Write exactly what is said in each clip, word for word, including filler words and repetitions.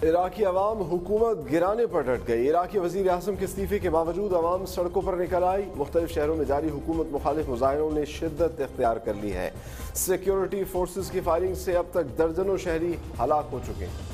عراقی عوام حکومت گرانے پر ڈٹ گئی۔ عراقی وزیر اعظم کے استعفے کے باوجود عوام سڑکوں پر نکل آئی۔ مختلف شہروں میں جاری حکومت مخالف مظاہروں نے شدت اختیار کر لی ہے۔ سیکیورٹی فورسز کی فائرنگ سے اب تک درجنوں شہری ہلاک ہو چکے ہیں۔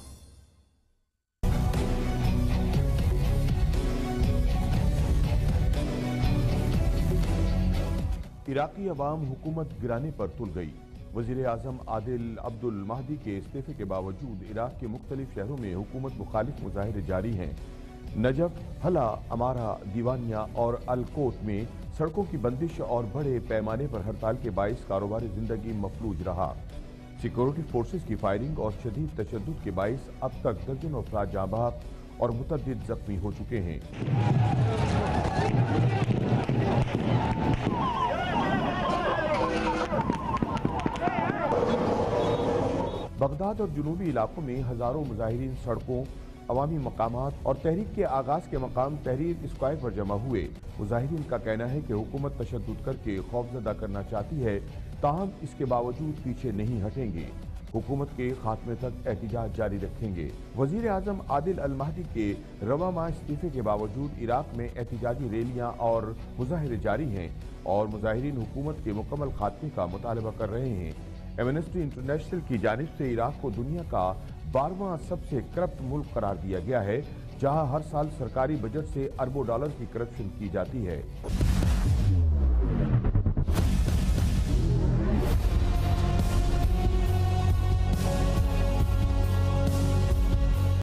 عراقی عوام حکومت گرانے پر تل گئی۔ وزیر اعظم عادل عبد المہدی کے استعفے کے باوجود عراق کے مختلف شہروں میں حکومت مخالف مظاہرے جاری ہیں۔ نجف، حلب، امارہ، دیوانیہ اور الکوٹ میں سڑکوں کی بندش اور بڑے پیمانے پر ہڑتال کے باعث کاروبار زندگی مفلوج رہا۔ سیکورٹی فورسز کی فائرنگ اور شدید تشدد کے باعث اب تک درجنوں افراد جاں بحق اور متعدد زخمی ہو چکے ہیں۔ بغداد اور جنوبی علاقوں میں ہزاروں مظاہرین سڑکوں، عوامی مقامات اور تحریک کے آغاز کے مقام تحریر اسکوائر پر جمع ہوئے۔ مظاہرین کا کہنا ہے کہ حکومت تشدد کر کے خوفزدہ کرنا چاہتی ہے، تاہم اس کے باوجود پیچھے نہیں ہٹیں گے۔ حکومت کے خاتمے تک احتجاج جاری رکھیں گے۔ وزیر اعظم عادل المہدی کے رواں ماہ استعفے کے باوجود عراق میں احتجاجی ریلیاں اور مظاہرے جاری ہیں اور مظاہرین حکومت کے مکمل خاتمے کا مطالبہ کر رہے ہیں۔ ایمنسٹی انٹرنیشنل کی جانب سے عراق کو دنیا کا بارہواں سب سے کرپٹ ملک قرار دیا گیا ہے، جہاں ہر سال سرکاری بجٹ سے اربوں ڈالر کی کرپشن کی جاتی ہے۔